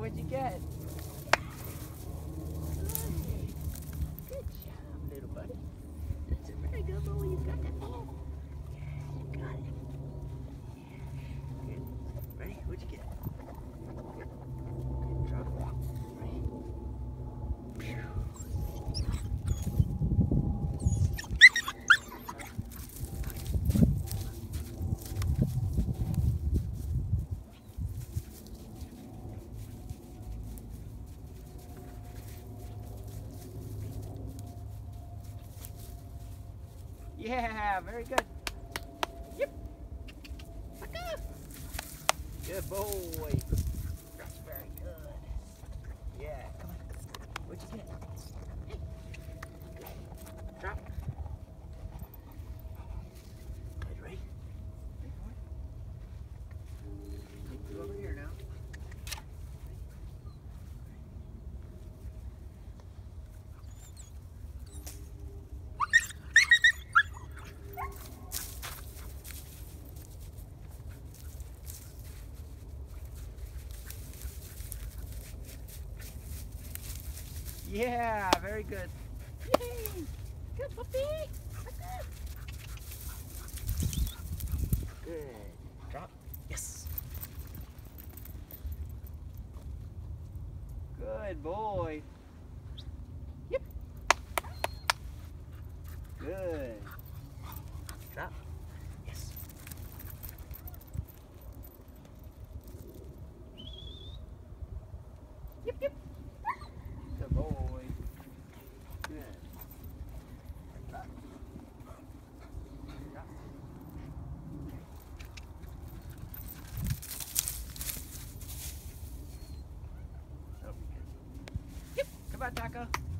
What'd you get? Good job, little buddy. That's a very good boy. You got that ball. Yeah, you got it. Yeah. Good. Ready? What'd you get? Good drop. Ready? Phew. Yeah, very good. Yep. Good boy. That's very good. Yeah, come on. What'd you get? Hey. Good. Drop. Good, ready? Take you over here now. Yeah, very good. Yay! Good puppy! Good. Drop. Yes. Good boy. Yep. Good. Drop. Yes. Yep, yep. Good boy. Good. Drop. Drop. Oh, yep. Come on, Taco.